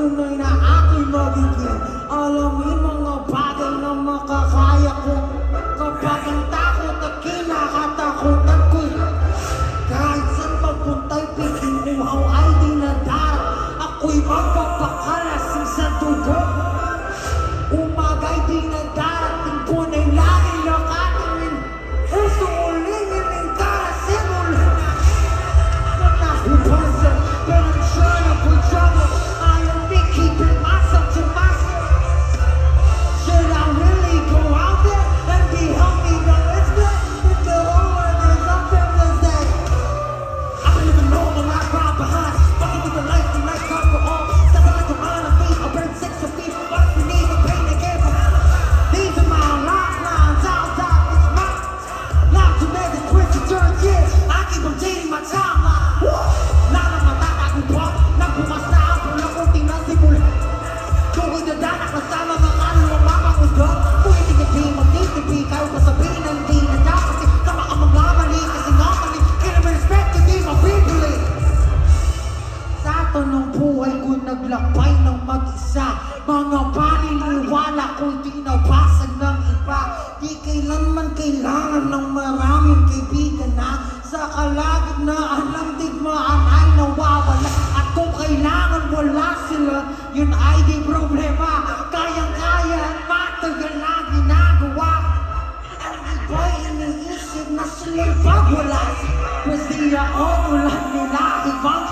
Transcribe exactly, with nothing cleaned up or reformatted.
tunay na ako'y magiging alamin mga bagay na makakaya ko. Kapag ang takot at kinakatakutan ko'y kahit saan magpunta'y pikinuhaw ay dinadara. Ako'y magpapakalasin sa dugo. Umaga'y dinadarating ko na'y lagi nakatingin. Puso ulingin ng karasin ulit. Natahubasa, pero I'm sure na for trouble. I am me keeping myself to myself. Should I really go out there and be healthy? No, it's good. If the whole world is something to say. I been living normal life right behind. Fucking with the life, the life comes for all. Stepping like a man of feet, I burn six of feet. What if we need the pain they gave us? These are my lifelines, out, out, it's my life to make it twenty, thirty years. I keep updating my timeline. Lalo matatago pa, nagbukas na ang pulang kunti ng simula. Kung idadanak na sa mga kaluluwang mapangusga. Kung hindi ka di magtitipi, kayo pa sabihin na hindi na dapat. Kasi tama ka mga mali, kasi nga mali. Kaya may respect, hindi mabibili. Sa tanong buhay ko naglakbay ng mag-isa. Mga paniniwala ko'y di nabasag ng iba. Di kailanman kailangan ng maraming kaibigan na sa kalagitnaan ng digmaan ay nawawala. At kung kailangan wala sila, yun ay di problema. Kayang-kaya at matagal na ginagawa. Ang iba'y iniisip na sila'y pagwala. Pues di ako tulad nila ibang